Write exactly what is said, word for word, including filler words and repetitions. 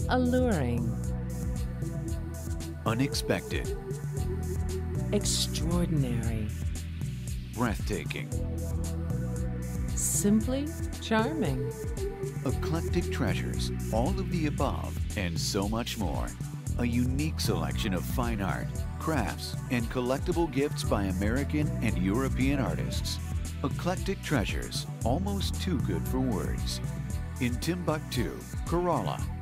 alluring, unexpected, extraordinary, breathtaking. simply charming. Eclectic Treasures, all of the above and so much more. A unique selection of fine art, crafts, and collectible gifts by American and European artists. Eclectic Treasures, almost too good for words. In Timbuktu, Kerala,